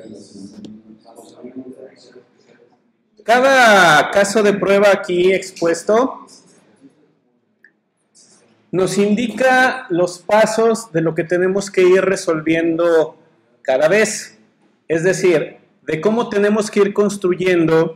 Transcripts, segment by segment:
Cada caso de prueba aquí expuesto nos indica los pasos de lo que tenemos que ir resolviendo cada vez. Es decir, de cómo tenemos que ir construyendo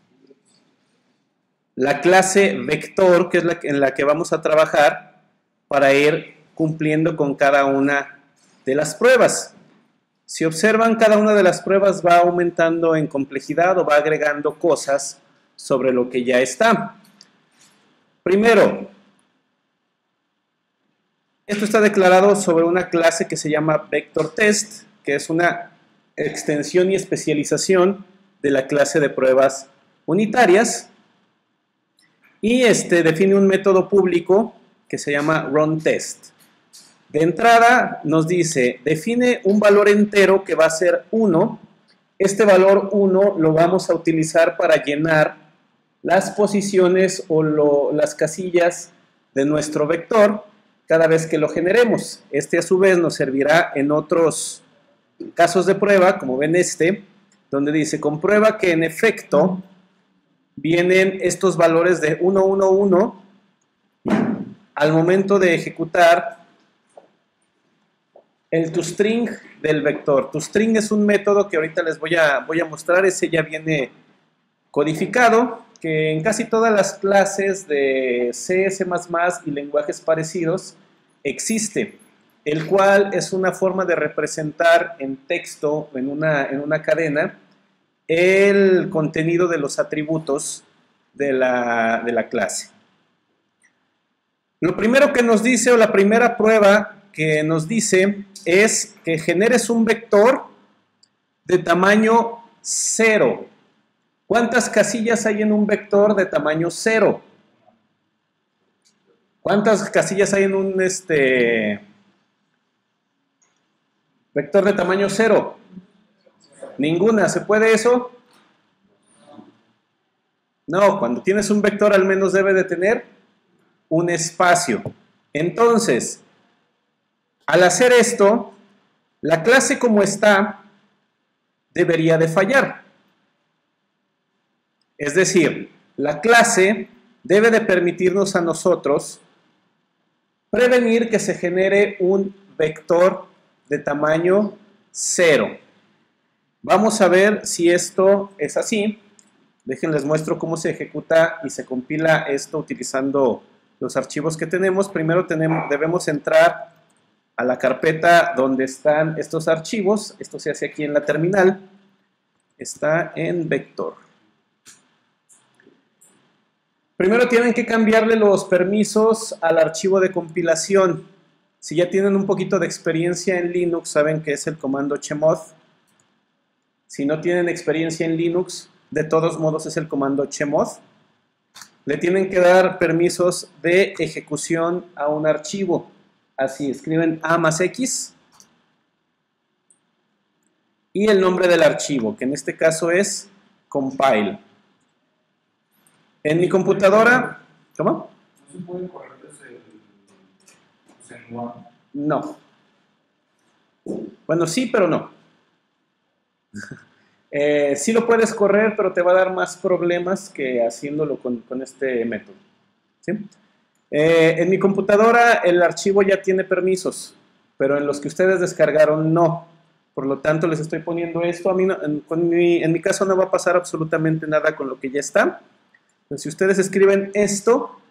la clase vector, que es en la que vamos a trabajar, para ir cumpliendo con cada una de las pruebas. Si observan, cada una de las pruebas va aumentando en complejidad o va agregando cosas sobre lo que ya está. Primero, esto está declarado sobre una clase que se llama VectorTest, que es una extensión y especialización de la clase de pruebas unitarias, y define un método público que se llama runTest. De entrada nos dice, define un valor entero que va a ser 1. Este valor 1 lo vamos a utilizar para llenar las posiciones o las casillas de nuestro vector cada vez que lo generemos. A su vez nos servirá en otros casos de prueba, como ven donde dice, comprueba que en efecto vienen estos valores de 1, 1, 1 al momento de ejecutar el toString del vector. toString es un método que ahorita les voy a mostrar. Ese ya viene codificado, que en casi todas las clases de C, C++ y lenguajes parecidos existe, el cual es una forma de representar en texto, en una cadena, el contenido de los atributos de la clase. Lo primero que nos dice, o la primera prueba que nos dice, es que generes un vector de tamaño 0. ¿Cuántas casillas hay en un vector de tamaño 0? ¿Cuántas casillas hay en un vector de tamaño 0? Ninguna. ¿Se puede eso? No, cuando tienes un vector al menos debe de tener un espacio. Entonces, al hacer esto, la clase como está debería de fallar. Es decir, la clase debe de permitirnos a nosotros prevenir que se genere un vector de tamaño 0. Vamos a ver si esto es así. Déjenles muestro cómo se ejecuta y se compila esto utilizando los archivos que tenemos. Primero debemos entrar a la carpeta donde están estos archivos. Esto se hace aquí en la terminal. Está en vector. Primero tienen que cambiarle los permisos al archivo de compilación. Si ya tienen un poquito de experiencia en Linux, saben que es el comando chmod. Si no tienen experiencia en Linux, de todos modos es el comando chmod. Le tienen que dar permisos de ejecución a un archivo. Así, escriben A más X y el nombre del archivo, que en este caso es compile. En mi computadora, ¿cómo? ¿No se puede correr desde el One? No. Bueno, sí, pero no. Sí lo puedes correr, pero te va a dar más problemas que haciéndolo con este método. ¿Sí? En mi computadora el archivo ya tiene permisos, pero en los que ustedes descargaron no. Por lo tanto, les estoy poniendo esto. A mí en mi caso no va a pasar absolutamente nada con lo que ya está. Entonces, si ustedes escriben esto,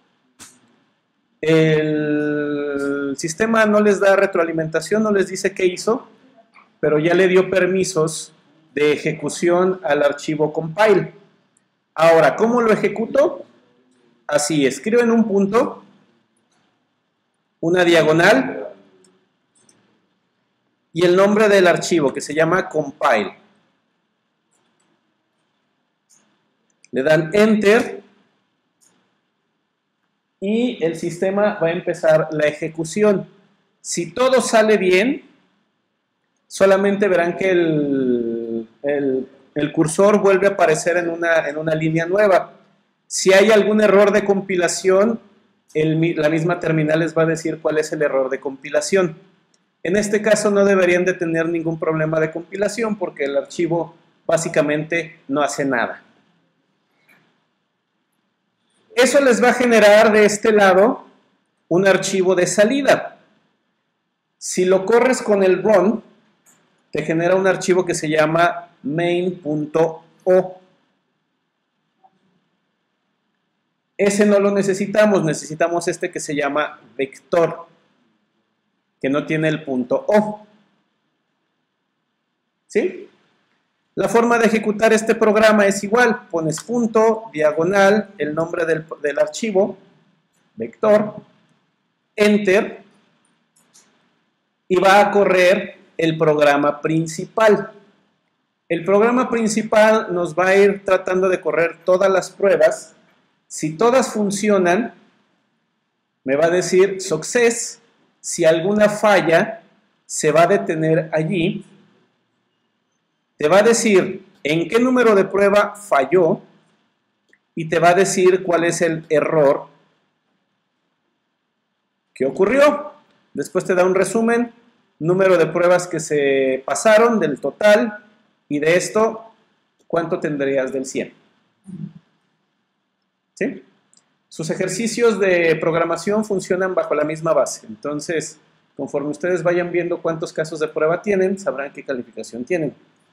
el sistema no les da retroalimentación, no les dice qué hizo, pero ya le dio permisos de ejecución al archivo compile. Ahora, ¿cómo lo ejecuto? Así, escriben un punto, una diagonal y el nombre del archivo, que se llama compile. Le dan enter y el sistema va a empezar la ejecución. Si todo sale bien, solamente verán que el cursor vuelve a aparecer en una línea nueva. Si hay algún error de compilación, la misma terminal les va a decir cuál es el error de compilación. En este caso no deberían de tener ningún problema de compilación porque el archivo básicamente no hace nada. Eso les va a generar de este lado un archivo de salida. Si lo corres con el run, te genera un archivo que se llama main.o. Ese no lo necesitamos este que se llama vector, que no tiene el punto O. ¿Sí? La forma de ejecutar este programa es igual, pones punto, diagonal, el nombre del archivo, vector, enter, y va a correr el programa principal. El programa principal nos va a ir tratando de correr todas las pruebas. Si todas funcionan, me va a decir success. Si alguna falla, se va a detener allí. Te va a decir en qué número de prueba falló y te va a decir cuál es el error que ocurrió. Después te da un resumen, número de pruebas que se pasaron del total y de esto, ¿cuánto tendrías del 100? ¿Sí? Sus ejercicios de programación funcionan bajo la misma base. Entonces, conforme ustedes vayan viendo cuántos casos de prueba tienen, sabrán qué calificación tienen.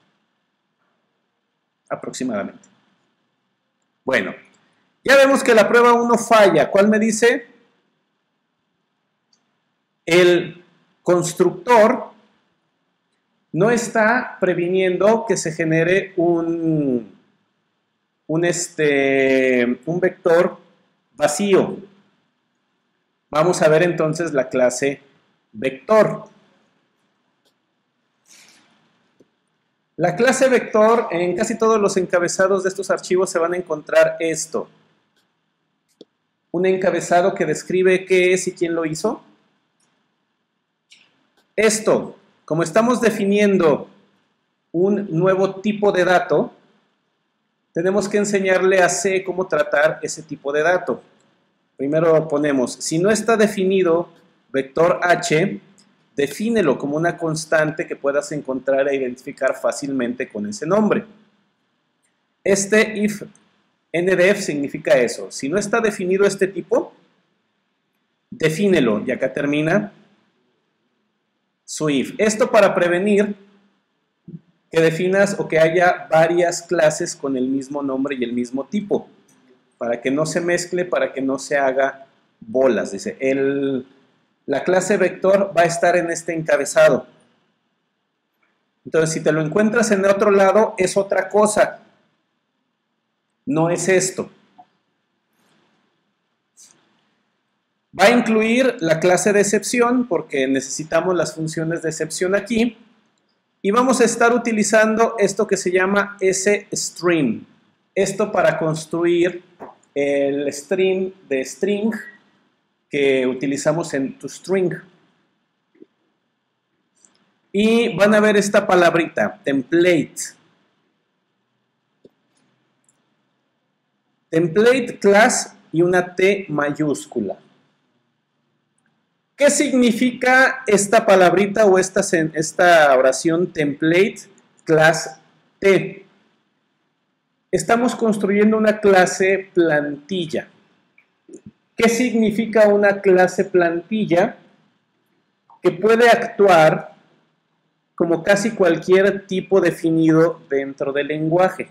Aproximadamente. Bueno, ya vemos que la prueba 1 falla. ¿Cuál me dice? El constructor no está previniendo que se genere un vector vacío. Vamos a ver entonces la clase vector. La clase vector, en casi todos los encabezados de estos archivos se van a encontrar esto. Un encabezado que describe qué es y quién lo hizo. Esto, como estamos definiendo un nuevo tipo de dato, tenemos que enseñarle a C cómo tratar ese tipo de dato. Primero ponemos, si no está definido vector H, defínelo como una constante que puedas encontrar e identificar fácilmente con ese nombre. Este if ndef significa eso. Si no está definido este tipo, defínelo. Y acá termina su if. Esto para prevenir que definas o que haya varias clases con el mismo nombre y el mismo tipo. Para que no se mezcle, para que no se haga bolas. Dice, la clase vector va a estar en este encabezado. Entonces, si te lo encuentras en otro lado, es otra cosa. No es esto. Va a incluir la clase de excepción, porque necesitamos las funciones de excepción aquí. Y vamos a estar utilizando esto que se llama sString. Esto para construir el string de string que utilizamos en toString. Y van a ver esta palabrita, template. Template class y una T mayúscula. ¿Qué significa esta palabrita o esta oración template class T? Estamos construyendo una clase plantilla. ¿Qué significa una clase plantilla? Que puede actuar como casi cualquier tipo definido dentro del lenguaje.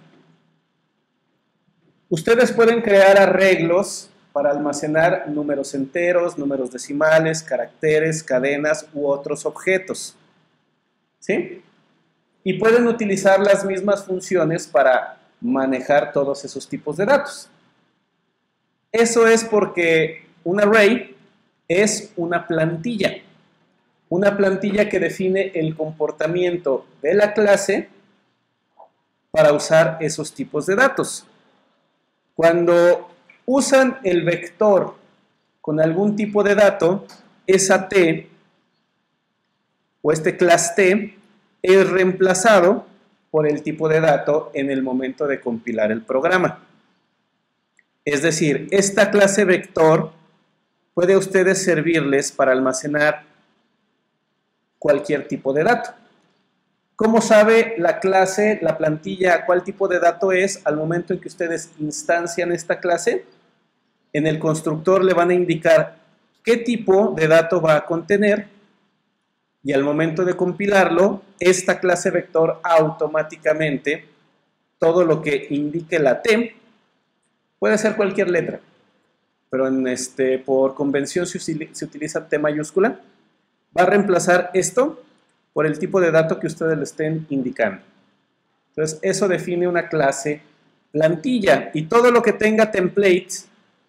Ustedes pueden crear arreglos para almacenar números enteros, números decimales, caracteres, cadenas u otros objetos. ¿Sí? Y pueden utilizar las mismas funciones para manejar todos esos tipos de datos. Eso es porque un array es una plantilla. Una plantilla que define el comportamiento de la clase para usar esos tipos de datos. Cuando usan el vector con algún tipo de dato, esa T o este class T es reemplazado por el tipo de dato en el momento de compilar el programa. Es decir, esta clase vector puede a ustedes servirles para almacenar cualquier tipo de dato. ¿Cómo sabe la clase, la plantilla, cuál tipo de dato es al momento en que ustedes instancian esta clase? En el constructor le van a indicar qué tipo de dato va a contener y al momento de compilarlo, esta clase vector automáticamente, todo lo que indique la T, puede ser cualquier letra, pero por convención se utiliza T mayúscula, va a reemplazar esto por el tipo de dato que ustedes le estén indicando. Entonces, eso define una clase plantilla. Y todo lo que tenga templates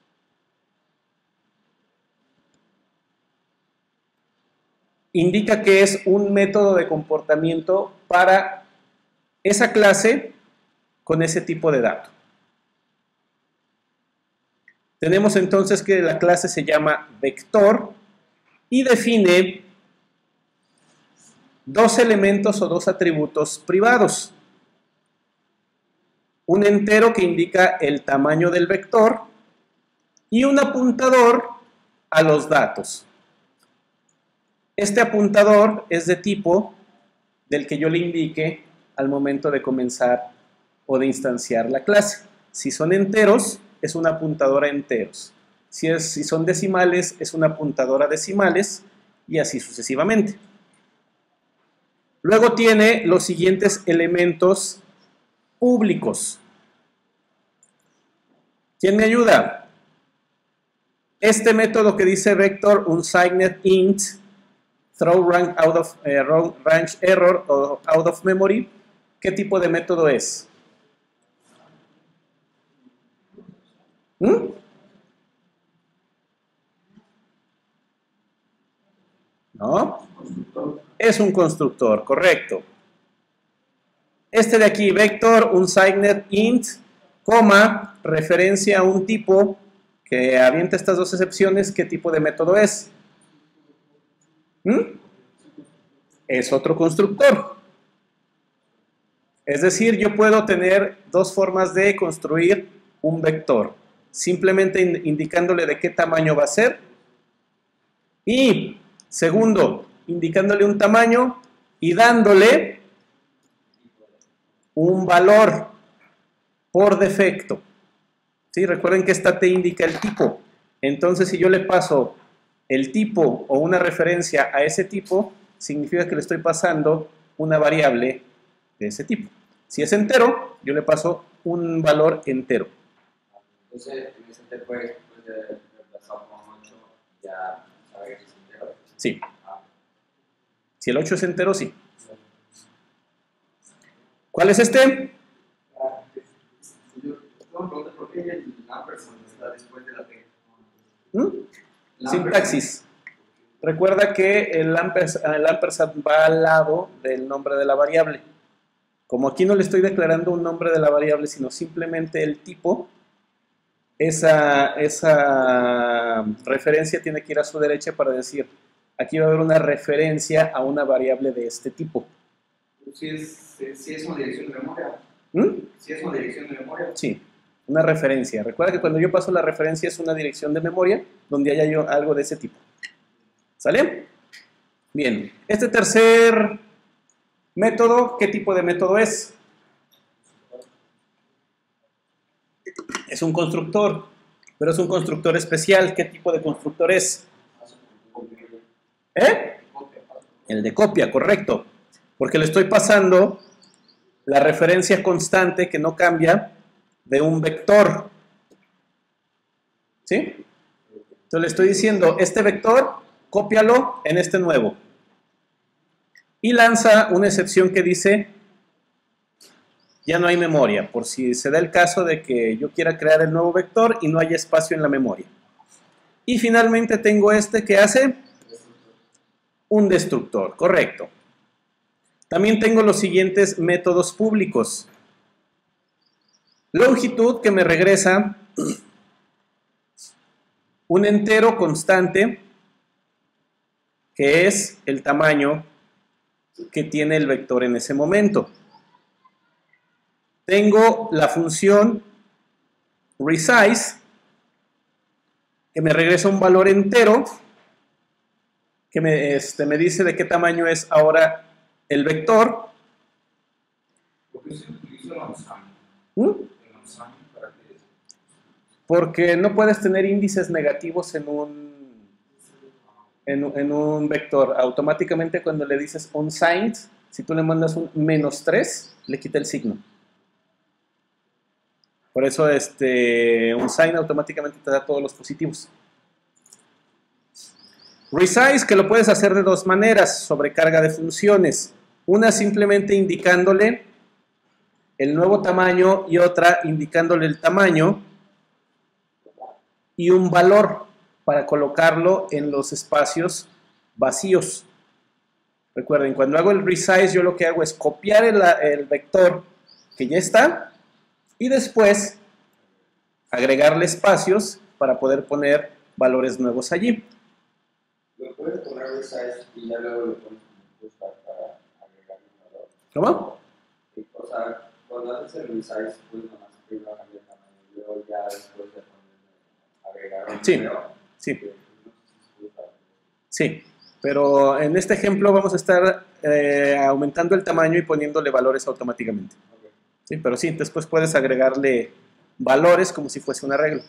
indica que es un método de comportamiento para esa clase con ese tipo de dato. Tenemos entonces que la clase se llama vector y define dos elementos o dos atributos privados. Un entero que indica el tamaño del vector y un apuntador a los datos. Este apuntador es de tipo del que yo le indique al momento de comenzar o de instanciar la clase. Si son enteros, es un apuntador a enteros. Si son decimales, es un apuntador a decimales y así sucesivamente. Luego tiene los siguientes elementos públicos. ¿Quién me ayuda? Este método que dice vector unsigned int throw range error o out of memory, ¿qué tipo de método es? ¿No? Es un constructor, correcto. Este de aquí, vector unsigned int, coma, referencia a un tipo que avienta estas dos excepciones, ¿qué tipo de método es? Es otro constructor. Es decir, yo puedo tener dos formas de construir un vector. Simplemente indicándole de qué tamaño va a ser. Y, segundo, indicándole un tamaño y dándole un valor por defecto. ¿Sí? Recuerden que esta T indica el tipo. Entonces, si yo le paso el tipo o una referencia a ese tipo, significa que le estoy pasando una variable de ese tipo. Si es entero, yo le paso un valor entero. Entonces, en ese te puedes reemplazar con 8, ya sabes que es entero. Sí. Si el 8 es entero, sí. ¿Cuál es este? Yo tengo una pregunta, ¿por qué el ampersand está después de la T? Sintaxis. Recuerda que el ampersand va al lado del nombre de la variable. Como aquí no le estoy declarando un nombre de la variable, sino simplemente el tipo, esa referencia tiene que ir a su derecha para decir, aquí va a haber una referencia a una variable de este tipo. Si es una dirección de memoria. Si es una dirección de memoria. Sí, una referencia. Recuerda que cuando yo paso la referencia es una dirección de memoria donde haya algo de ese tipo. ¿Sale? Bien. Este tercer método, ¿qué tipo de método es? Es un constructor, pero es un constructor especial. ¿Qué tipo de constructor es? El de copia, correcto. Porque le estoy pasando la referencia constante que no cambia de un vector. ¿Sí? Entonces le estoy diciendo, este vector, cópialo en este nuevo. Y lanza una excepción que dice, ya no hay memoria, por si se da el caso de que yo quiera crear el nuevo vector y no haya espacio en la memoria. Y finalmente tengo este que hace un destructor, correcto. También tengo los siguientes métodos públicos. Longitud, que me regresa un entero constante, que es el tamaño que tiene el vector en ese momento. Tengo la función resize, que me regresa un valor entero, que me dice de qué tamaño es ahora el vector. ¿Por qué se utiliza el ensemble? ¿Mm? ¿El ensemble para qué es? Porque no puedes tener índices negativos en un vector. Automáticamente cuando le dices unsigned, si tú le mandas un -3, le quita el signo. Por eso unsigned automáticamente te da todos los positivos. Resize, que lo puedes hacer de dos maneras, sobrecarga de funciones. Una simplemente indicándole el nuevo tamaño y otra indicándole el tamaño y un valor para colocarlo en los espacios vacíos. Recuerden, cuando hago el resize, yo lo que hago es copiar el vector que ya está y después agregarle espacios para poder poner valores nuevos allí. ¿Lo puedes poner resize y ya luego lo pones como buscar para agregar un valor? ¿Cómo? O sea, cuando haces el resize, pues nomás primero cambia el tamaño y luego ya después de agregar un Sí, valor. sí. Que no sé si se usa. Sí, pero en este ejemplo vamos a estar aumentando el tamaño y poniéndole valores automáticamente. Ok. Sí, pero sí, después puedes agregarle valores como si fuese una regla.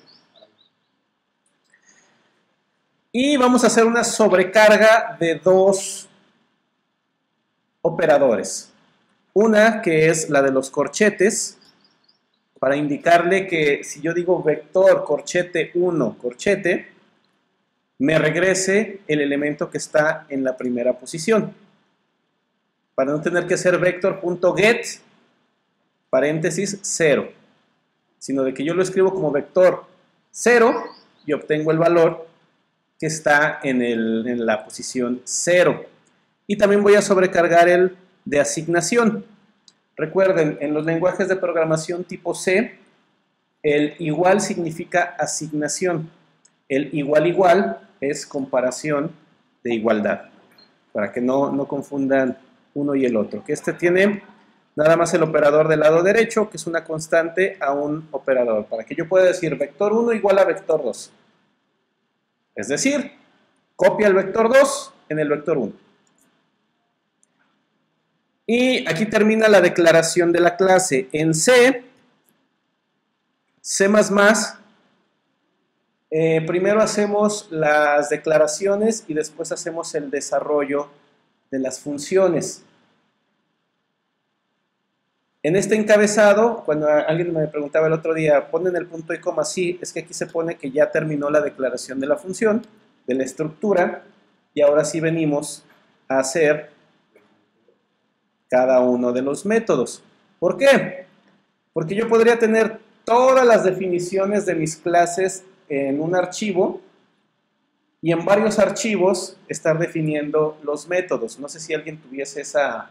Y vamos a hacer una sobrecarga de dos operadores. Una que es la de los corchetes, para indicarle que si yo digo vector corchete 1 corchete, me regrese el elemento que está en la primera posición. Para no tener que hacer vector.get, paréntesis 0, sino de que yo lo escribo como vector 0 y obtengo el valor que está en la posición 0. Y también voy a sobrecargar el de asignación. Recuerden, en los lenguajes de programación tipo C, el igual significa asignación. El igual es comparación de igualdad, para que no confundan uno y el otro. Que tiene nada más el operador del lado derecho, que es una constante, a un operador, para que yo pueda decir vector 1 igual a vector 2. Es decir, copia el vector 2 en el vector 1. Y aquí termina la declaración de la clase. En C, primero hacemos las declaraciones y después hacemos el desarrollo de las funciones. En este encabezado, cuando alguien me preguntaba el otro día, ¿ponen el punto y coma? Sí, es que aquí se pone que ya terminó la declaración de la función, de la estructura, y ahora sí venimos a hacer cada uno de los métodos. ¿Por qué? Porque yo podría tener todas las definiciones de mis clases en un archivo y en varios archivos estar definiendo los métodos. No sé si alguien tuviese esa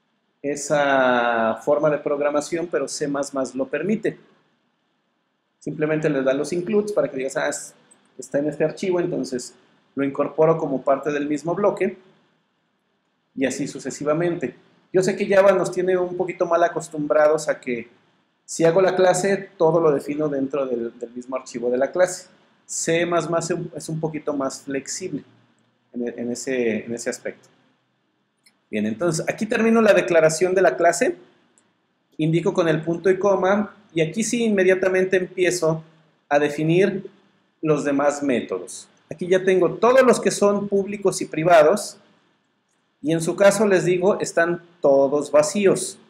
forma de programación, pero C++ lo permite. Simplemente les da los includes para que digas, está en este archivo, entonces lo incorporo como parte del mismo bloque y así sucesivamente. Yo sé que Java nos tiene un poquito mal acostumbrados a que si hago la clase, todo lo defino dentro del mismo archivo de la clase. C++ es un poquito más flexible en ese aspecto. Bien, entonces aquí termino la declaración de la clase, indico con el punto y coma, y aquí sí inmediatamente empiezo a definir los demás métodos. Aquí ya tengo todos los que son públicos y privados, y en su caso les digo, están todos vacíos.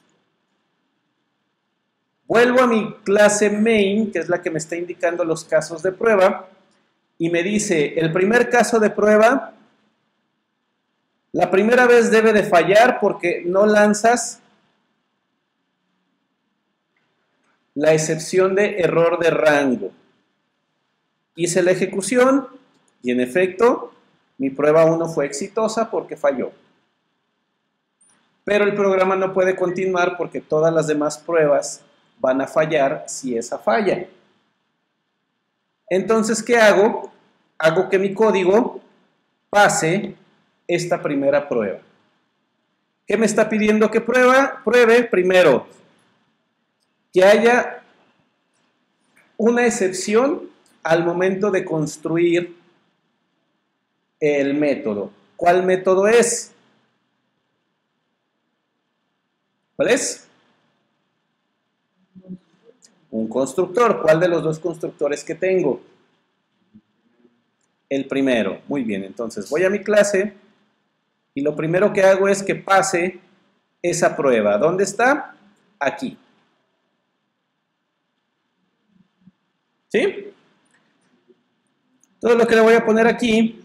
Vuelvo a mi clase main, que es la que me está indicando los casos de prueba, y me dice, el primer caso de prueba, la primera vez debe de fallar porque no lanzas la excepción de error de rango. Hice la ejecución y en efecto mi prueba 1 fue exitosa porque falló. Pero el programa no puede continuar porque todas las demás pruebas van a fallar si esa falla. Entonces, ¿qué hago? Hago que mi código pase esta primera prueba. ¿Qué me está pidiendo que pruebe? Primero, que haya una excepción al momento de construir el método. ¿Cuál método es? ¿Cuál es? Un constructor. ¿Cuál de los dos constructores que tengo? El primero. Muy bien, entonces voy a mi clase y lo primero que hago es que pase esa prueba. ¿Dónde está? Aquí. ¿Sí? Todo lo que le voy a poner aquí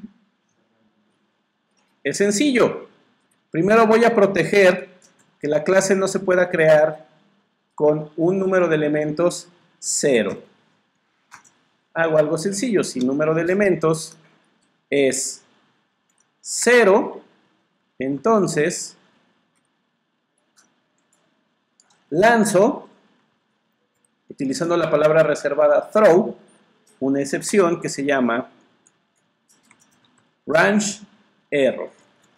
es sencillo. Primero voy a proteger que la clase no se pueda crear con un número de elementos 0. Hago algo sencillo. Si el número de elementos es 0, entonces lanzo, utilizando la palabra reservada throw, una excepción que se llama range error.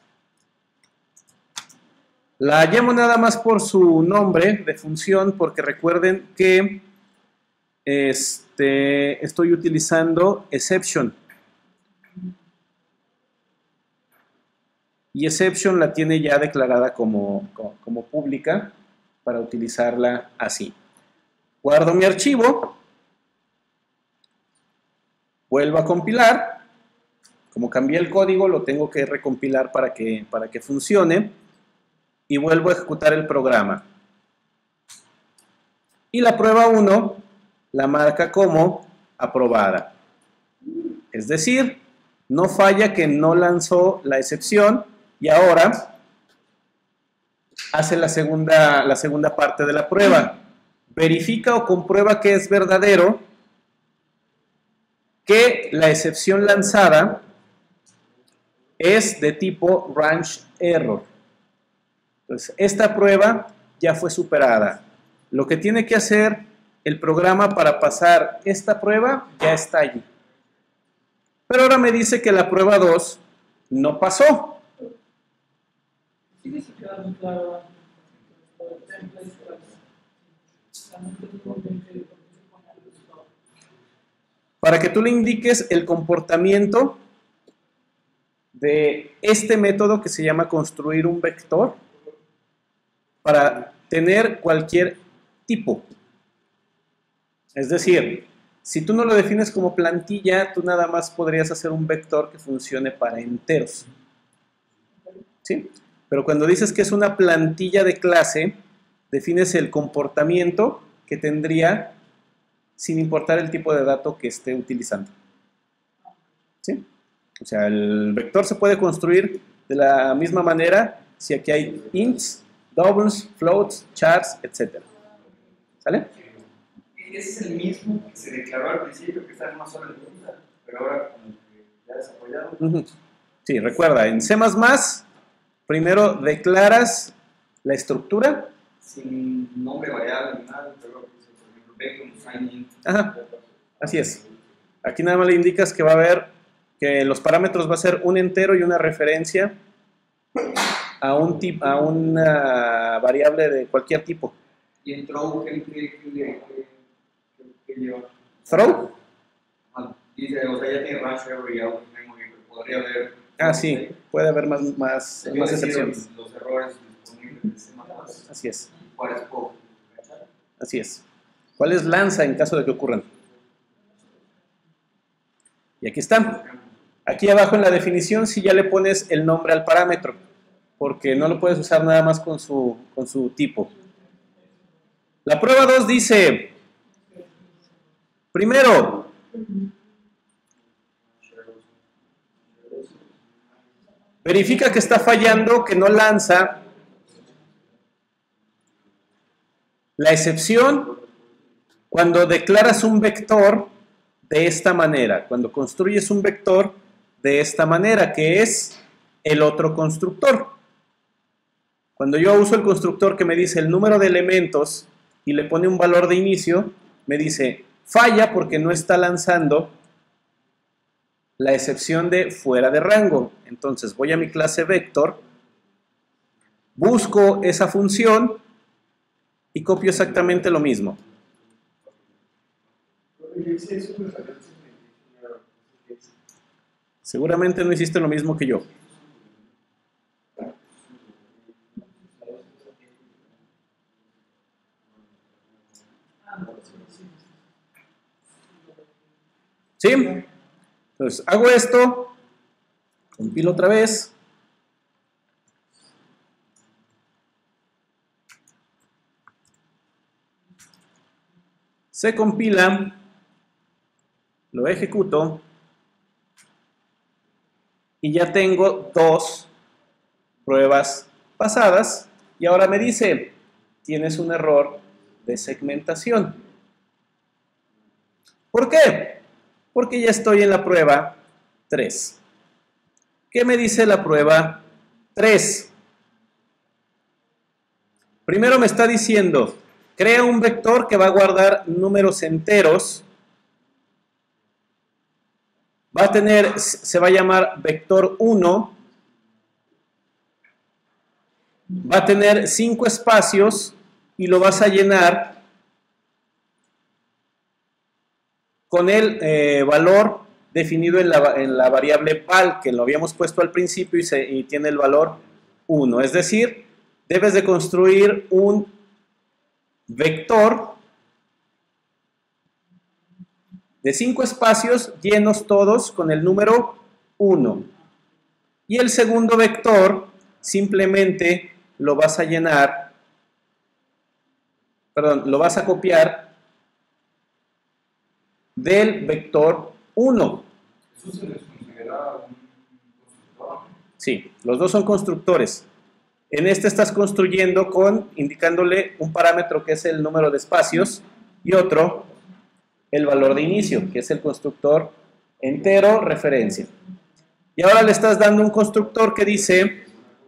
La llamo nada más por su nombre de función porque recuerden que estoy utilizando exception. Y exception la tiene ya declarada como pública para utilizarla así. Guardo mi archivo, vuelvo a compilar. Como cambié el código, lo tengo que recompilar para que funcione. Y vuelvo a ejecutar el programa. Y la prueba 1 la marca como aprobada. Es decir, no falla que no lanzó la excepción y ahora hace la segunda parte de la prueba. Verifica o comprueba que es verdadero que la excepción lanzada es de tipo range error. Entonces, esta prueba ya fue superada. Lo que tiene que hacer el programa para pasar esta prueba ya está allí. Pero ahora me dice que la prueba 2 no pasó. Sí, se queda muy claro. Para que tú le indiques el comportamiento de este método que se llama construir un vector para tener cualquier tipo. Es decir, si tú no lo defines como plantilla, tú nada más podrías hacer un vector que funcione para enteros. ¿Sí? Pero cuando dices que es una plantilla de clase, defines el comportamiento que tendría sin importar el tipo de dato que esté utilizando. ¿Sí? O sea, el vector se puede construir de la misma manera si aquí hay ints, doubles, floats, chars, etc. ¿Sale? Ese es el mismo que se declaró al principio que está en una sola línea, pero ahora como que ya desarrollado. Sí, recuerda, en C++, primero declaras la estructura. Sin nombre variable ni nada, pero por ejemplo, vector, sign. Ajá, así es. Aquí nada más le indicas que va a haber, que los parámetros va a ser un entero y una referencia a una variable de cualquier tipo. Y en throw, ¿qué lleva? ¿Throw? Dice, o sea, ya tiene range error y algo memory, pero podría haber. Ah, sí, puede haber más excepciones. Los errores disponibles de C++. Así es. ¿Cuáles puedo? Así es. ¿Cuáles lanza en caso de que ocurran? Y aquí está. Aquí abajo en la definición sí ya le pones el nombre al parámetro, porque no lo puedes usar nada más con su tipo. La prueba 2 dice, primero, verifica que está fallando, que no lanza la excepción cuando declaras un vector de esta manera, cuando construyes un vector de esta manera, que es el otro constructor. Cuando yo uso el constructor que me dice el número de elementos y le pone un valor de inicio, me dice falla porque no está lanzando la excepción de fuera de rango. Entonces voy a mi clase vector, busco esa función y copio exactamente lo mismo. Seguramente no hiciste lo mismo que yo. ¿Sí? Entonces, hago esto, compilo otra vez. Se compila, lo ejecuto y ya tengo dos pruebas pasadas y ahora me dice, tienes un error de segmentación. ¿Por qué? Porque ya estoy en la prueba 3. ¿Qué me dice la prueba 3? Primero me está diciendo, crea un vector que va a guardar números enteros. Se va a llamar vector 1. Va a tener 5 espacios y lo vas a llenar con el valor definido en la variable val, que lo habíamos puesto al principio y tiene el valor 1. Es decir, debes de construir un vector de 5 espacios llenos todos con el número 1. Y el segundo vector simplemente lo vas a llenar, lo vas a copiar del vector 1. ¿Eso se les considera un constructor? Sí, los dos son constructores. En este estás construyendo indicándole un parámetro que es el número de espacios y otro, el valor de inicio, que es el constructor entero referencia. Y ahora le estás dando un constructor que dice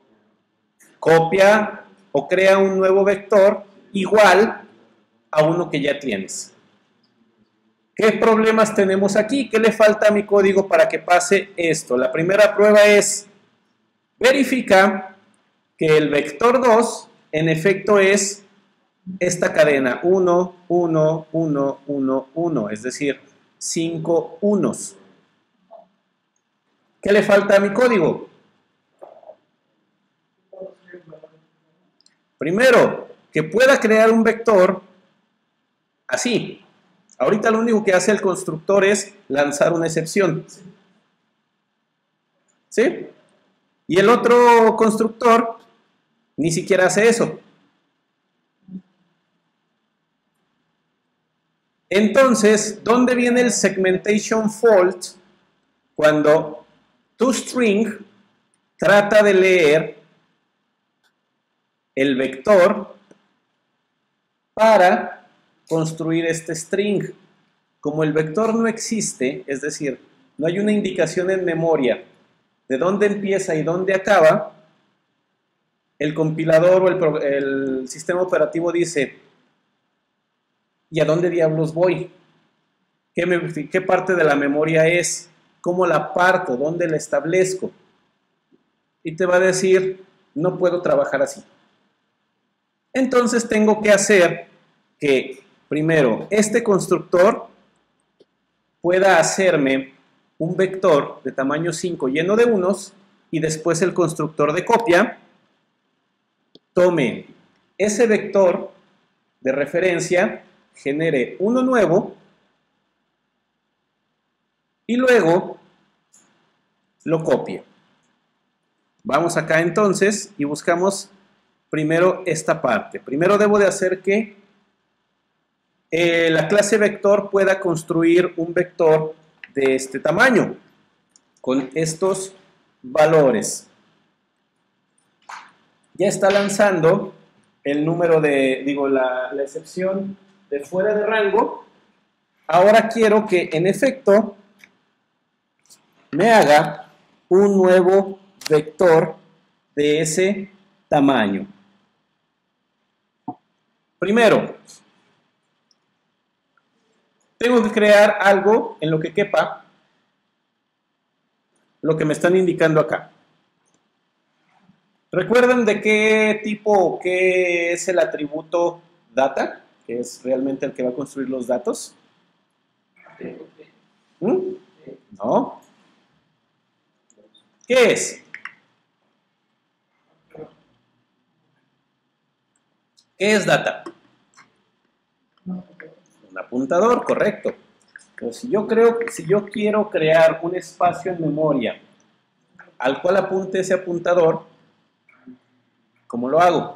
copia o crea un nuevo vector igual a uno que ya tienes. ¿Qué problemas tenemos aquí? ¿Qué le falta a mi código para que pase esto? La primera prueba es verifica que el vector 2 en efecto es esta cadena 1, 1, 1, 1, 1, es decir, 5 unos. ¿Qué le falta a mi código? Primero, que pueda crear un vector así. Ahorita lo único que hace el constructor es lanzar una excepción. ¿Sí? Y el otro constructor ni siquiera hace eso. Entonces, ¿dónde viene el segmentation fault cuando toString trata de leer el vector para construir este string? Como el vector no existe, es decir, no hay una indicación en memoria de dónde empieza y dónde acaba, el compilador o el sistema operativo dice, ¿y a dónde diablos voy? ¿Qué parte de la memoria es? ¿Cómo la parto? ¿Dónde la establezco? Y te va a decir, no puedo trabajar así. Entonces tengo que hacer que, primero, este constructor pueda hacerme un vector de tamaño 5 lleno de unos y después el constructor de copia tome ese vector de referencia, genere uno nuevo y luego lo copie. Vamos acá entonces y buscamos primero esta parte. Primero debo de hacer que la clase vector pueda construir un vector de este tamaño con estos valores. Ya está lanzando el número de, la excepción de fuera de rango. Ahora quiero que en efecto me haga un nuevo vector de ese tamaño. Primero, tengo que crear algo en lo que quepa lo que me están indicando acá. ¿Recuerdan de qué tipo o qué es el atributo data? Que es realmente el que va a construir los datos. ¿No? ¿Qué es? ¿Qué es data? Un apuntador, correcto. Pero si yo quiero crear un espacio en memoria al cual apunte ese apuntador, ¿cómo lo hago?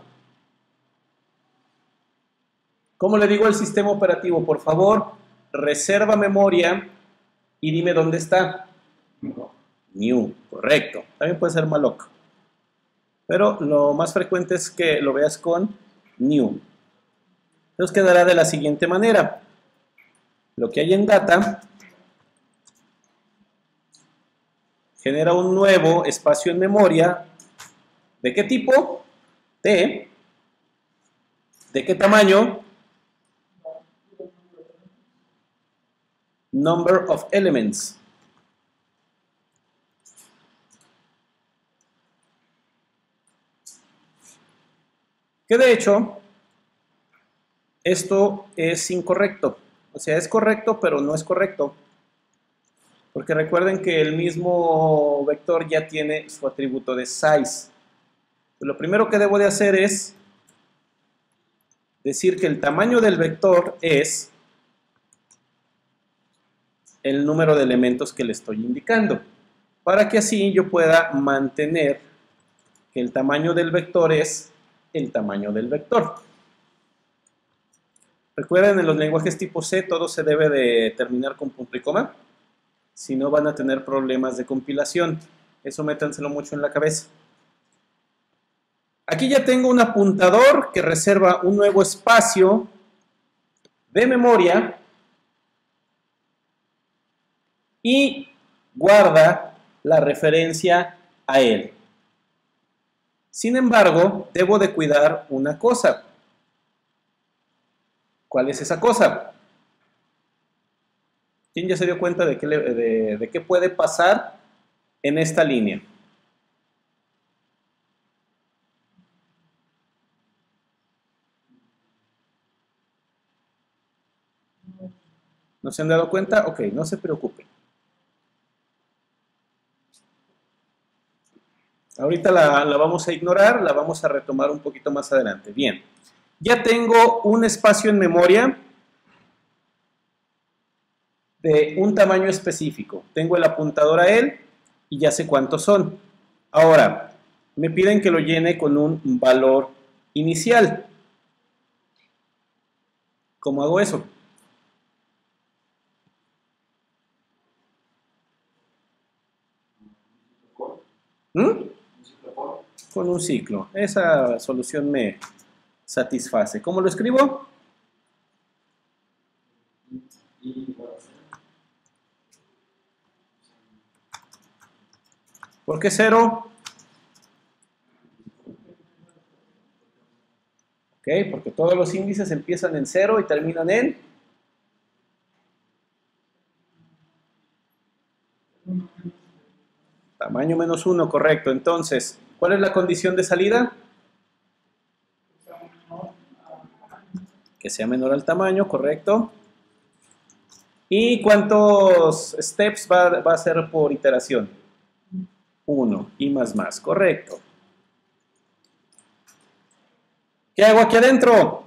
¿Cómo le digo al sistema operativo? Por favor, reserva memoria y dime dónde está. New, correcto. También puede ser malloc. Pero lo más frecuente es que lo veas con new. Entonces quedará de la siguiente manera. Lo que hay en data genera un nuevo espacio en memoria. ¿De qué tipo? T. ¿De qué tamaño? Number of elements. Que de hecho, esto es incorrecto. O sea, es correcto, pero no es correcto. Porque recuerden que el mismo vector ya tiene su atributo de size. Lo primero que debo de hacer es decir que el tamaño del vector es el número de elementos que le estoy indicando, para que así yo pueda mantener que el tamaño del vector es el tamaño del vector. Recuerden, en los lenguajes tipo C todo se debe de terminar con punto y coma, si no van a tener problemas de compilación. Eso métanselo mucho en la cabeza. Aquí ya tengo un apuntador que reserva un nuevo espacio de memoria y guarda la referencia a él. Sin embargo, debo de cuidar una cosa. ¿Cuál es esa cosa? ¿Quién ya se dio cuenta de qué puede pasar en esta línea? ¿No se han dado cuenta? Ok, no se preocupen. Ahorita la vamos a ignorar, la vamos a retomar un poquito más adelante. Bien, ya tengo un espacio en memoria de un tamaño específico. Tengo el apuntador a él y ya sé cuántos son. Ahora, me piden que lo llene con un valor inicial. ¿Cómo hago eso? Con un ciclo. Esa solución me satisface. ¿Cómo lo escribo? ¿Por qué 0? Ok, porque todos los índices empiezan en 0 y terminan en tamaño menos 1, correcto. Entonces, ¿cuál es la condición de salida? Que sea menor al tamaño, correcto. ¿Y cuántos steps va a ser por iteración? 1 y más, correcto. ¿Qué hago aquí adentro?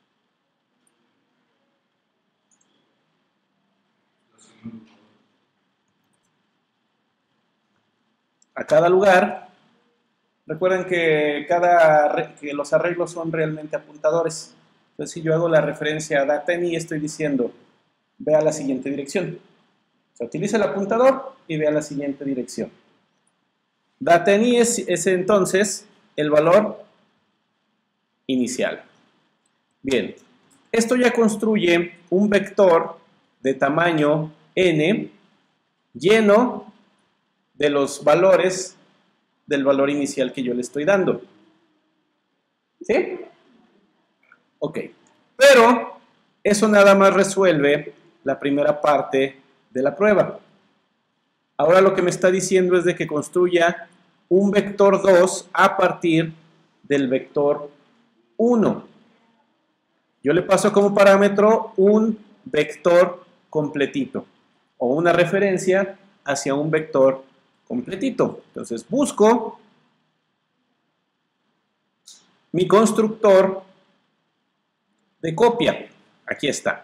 A cada lugar. Recuerden que los arreglos son realmente apuntadores. Entonces, si yo hago la referencia a data.ini, estoy diciendo, ve a la siguiente dirección. O sea, utiliza el apuntador y ve a la siguiente dirección. Data.ini es entonces el valor inicial. Bien, esto ya construye un vector de tamaño n lleno de los valores del valor inicial que yo le estoy dando. ¿Sí? Ok. Pero eso nada más resuelve la primera parte de la prueba. Ahora lo que me está diciendo es de que construya un vector 2 a partir del vector 1. Yo le paso como parámetro un vector completito o una referencia hacia un vector completito. Entonces busco mi constructor de copia. Aquí está.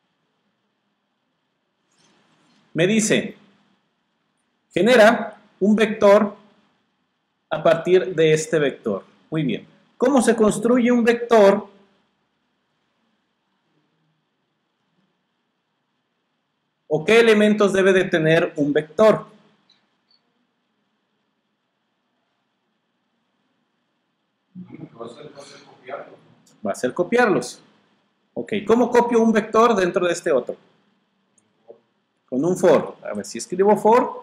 Me dice, genera un vector a partir de este vector. Muy bien. ¿Cómo se construye un vector? ¿O qué elementos debe de tener un vector? Va a ser copiarlos. Ok, ¿cómo copio un vector dentro de este otro? Con un for. A ver, si escribo for,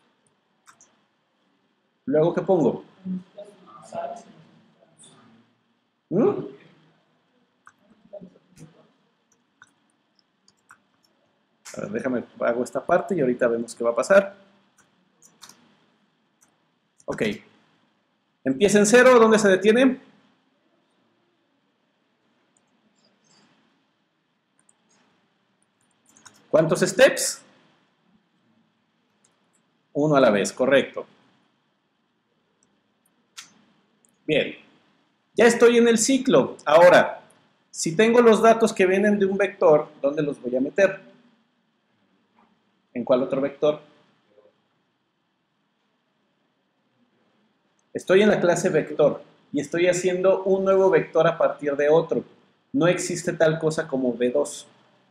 luego ¿qué pongo? ¿Mm? A ver, déjame, hago esta parte y ahorita vemos qué va a pasar. Ok. Empieza en 0, ¿dónde se detiene? ¿Cuántos steps? Uno a la vez, correcto. Bien. Ya estoy en el ciclo. Ahora, si tengo los datos que vienen de un vector, ¿dónde los voy a meter? ¿En cuál otro vector? Estoy en la clase vector y estoy haciendo un nuevo vector a partir de otro. No existe tal cosa como V2.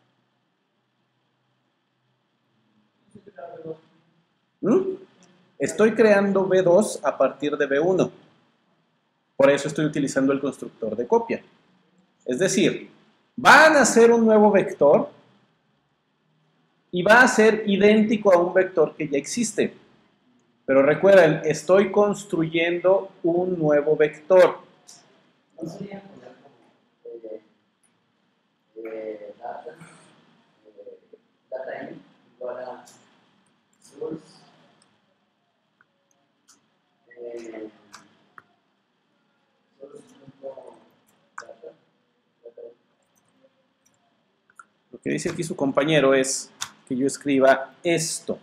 ¿Mm? Estoy creando V2 a partir de V1. Por eso estoy utilizando el constructor de copia. Es decir, van a hacer un nuevo vector y va a ser idéntico a un vector que ya existe. Pero recuerden, estoy construyendo un nuevo vector. ¿No sería poner como data in igual a source source.data? Lo que dice aquí su compañero es que yo escriba esto.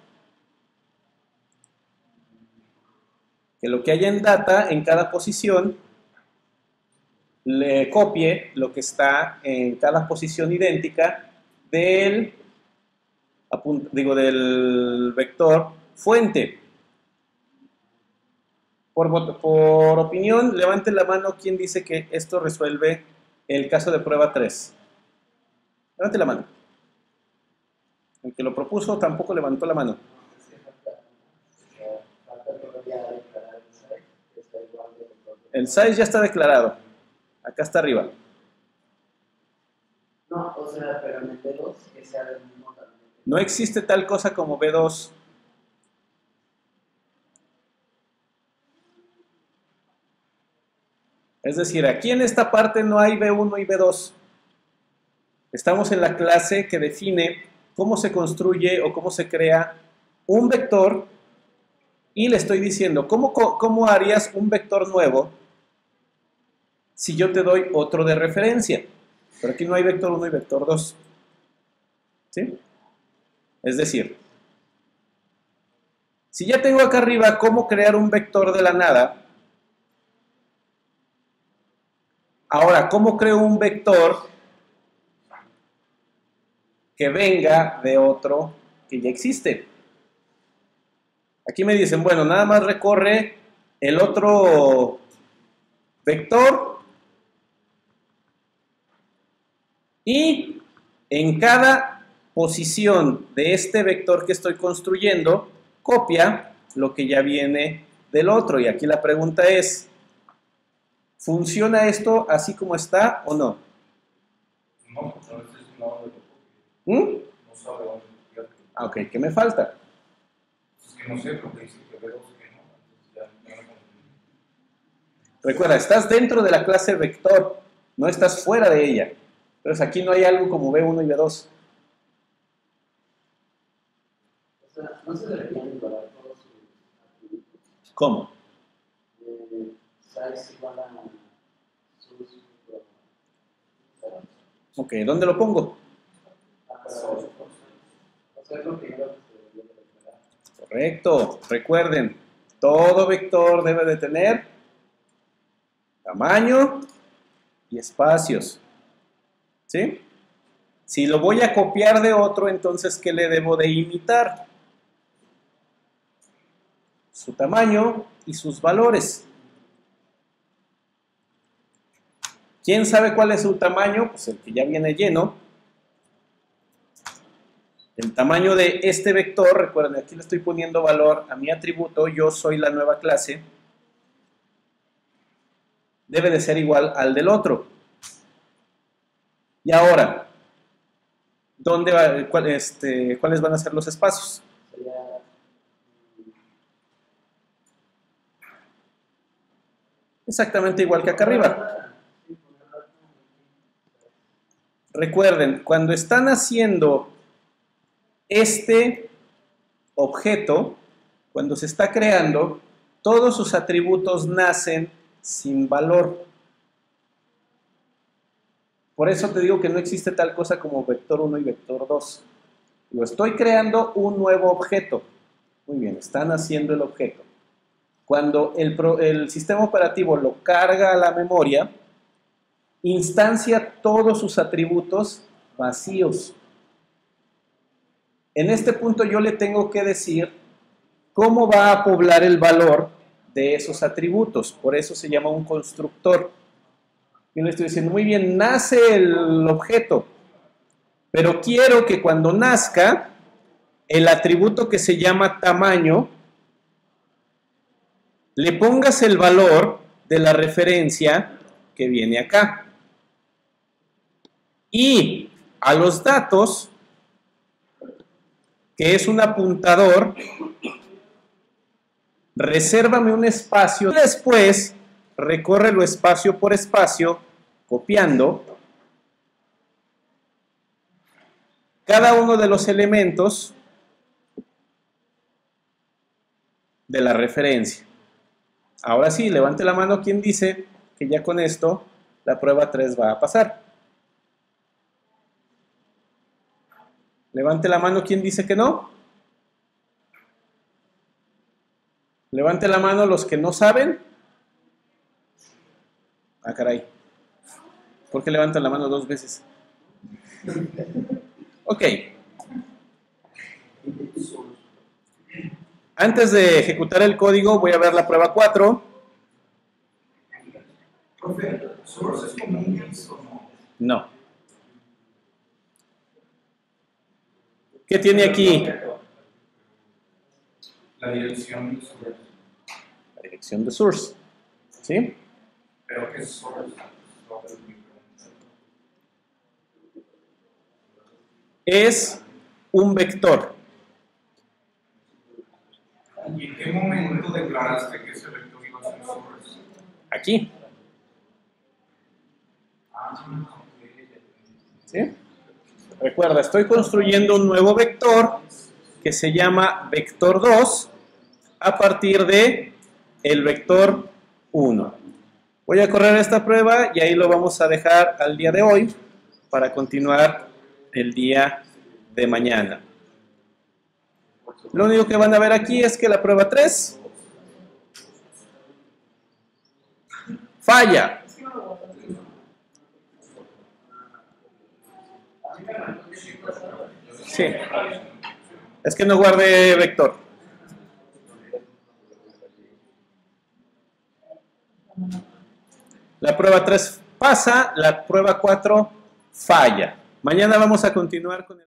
Que lo que haya en data, en cada posición, le copie lo que está en cada posición idéntica del, del vector fuente. Por opinión, levante la mano quien dice que esto resuelve el caso de prueba 3. Levante la mano. El que lo propuso tampoco levantó la mano. El size ya está declarado. Acá está arriba. No, o sea, pero en el B2 que sea del mismo tamaño. No existe tal cosa como B2. Es decir, aquí en esta parte no hay B1 y B2. Estamos en la clase que define cómo se construye o cómo se crea un vector y le estoy diciendo, ¿cómo harías un vector nuevo si yo te doy otro de referencia? Pero aquí no hay vector 1 y vector 2. ¿Sí? Es decir, si ya tengo acá arriba cómo crear un vector de la nada, ahora, ¿cómo creo un vector que venga de otro que ya existe? Aquí me dicen, bueno, nada más recorre el otro vector y en cada posición de este vector que estoy construyendo, copia lo que ya viene del otro. Y aquí la pregunta es, ¿funciona esto así como está o no? No, porque a veces no sabe ¿Mm? no sabe dónde copiar. Ah, ok, ¿qué me falta? Es que no sé, porque dice que B2 que no. Entonces ya me confundí. Recuerda, estás dentro de la clase vector, no estás fuera de ella. Entonces aquí no hay algo como B1 y B2. O sea, no se deberían igualar todos sus atributos. ¿Cómo? Size igual a source. Ok, ¿dónde lo pongo? O sea, es lo primero que se debería declarar. Correcto. Recuerden, todo vector debe de tener tamaño y espacios. ¿Sí? Si lo voy a copiar de otro, entonces, ¿qué le debo de imitar? Su tamaño y sus valores. ¿Quién sabe cuál es su tamaño? Pues el que ya viene lleno. El tamaño de este vector, recuerden, aquí le estoy poniendo valor a mi atributo, yo soy la nueva clase, debe de ser igual al del otro. Y ahora, ¿cuáles van a ser los espacios? Exactamente igual que acá arriba. Recuerden, cuando están haciendo este objeto, cuando se está creando, todos sus atributos nacen sin valor. Por eso te digo que no existe tal cosa como vector 1 y vector 2. Yo estoy creando un nuevo objeto. Muy bien, están haciendo el objeto. Cuando el sistema operativo lo carga a la memoria, instancia todos sus atributos vacíos. En este punto yo le tengo que decir cómo va a poblar el valor de esos atributos. Por eso se llama un constructor. Yo le estoy diciendo, muy bien, nace el objeto, pero quiero que cuando nazca, el atributo que se llama tamaño, le pongas el valor de la referencia que viene acá. Y a los datos, que es un apuntador, resérvame un espacio y después recórrelo espacio por espacio, copiando cada uno de los elementos de la referencia. Ahora sí, levante la mano quien dice que ya con esto la prueba 3 va a pasar. Levante la mano quien dice que no. Levante la mano los que no saben. Ah, caray. ¿Por qué levantan la mano 2 veces? Ok. Antes de ejecutar el código, voy a ver la prueba 4. Profe, ¿source es como un list o no? No. ¿Qué tiene aquí? La dirección de source. La dirección de source. ¿Sí? ¿Pero qué es source? Es un vector. ¿Y en qué momento declaraste que ese vector iba a ser source? Aquí. ¿Sí? Recuerda, estoy construyendo un nuevo vector que se llama vector 2 a partir de el vector 1. Voy a correr esta prueba y ahí lo vamos a dejar al día de hoy para continuar el día de mañana. Lo único que van a ver aquí es que la prueba 3 falla. Sí. Es que no guardé vector. La prueba 3 pasa, la prueba 4 falla. Mañana vamos a continuar con el